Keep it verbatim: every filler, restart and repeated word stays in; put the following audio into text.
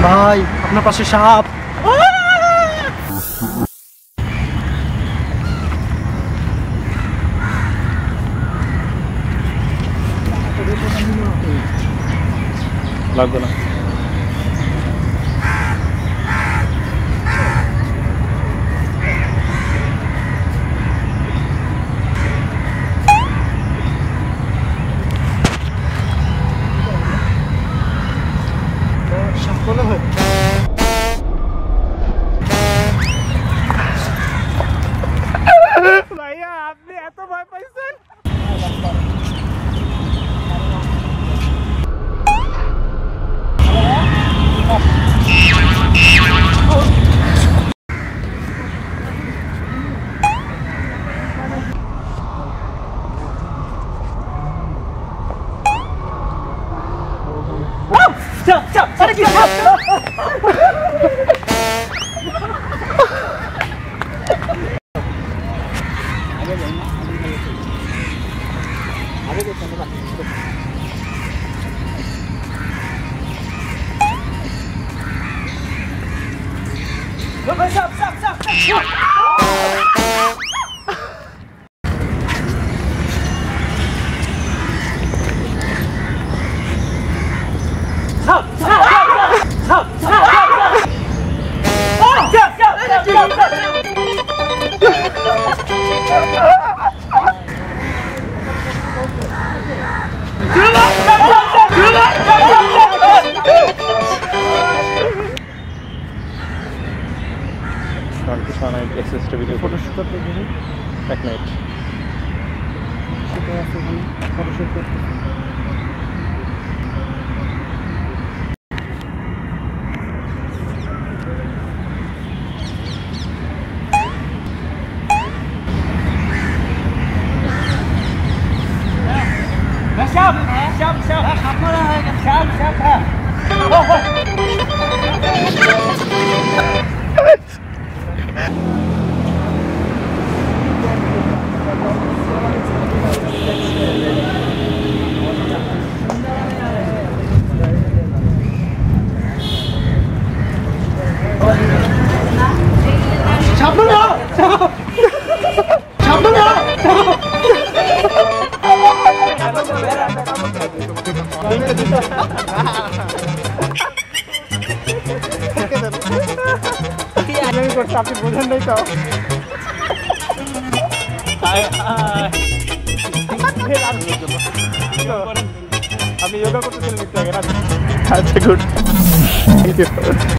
ভাই আপনার পাশে সাপ। লাগবে না। ভাইয়া আপনি এত ভয় পাইছেন? Stop, stop, stop, stop. Stop, stop, stop, stop. Stop, stop, stop, stop, stop, video photoshoot করতে গেলে এক মিনিট সেটা আছে ওখানে ফটোশুট করতে। Siap, siap, siap. Apa lah? Siap, siap. Oh, oh. Siap dulu. Siap dulu. আপনি বোঝেন নাই তো আপনি যোগা করতেছিলেন একটু আগে না? আচ্ছা গুড, থ্যাংক ইউ।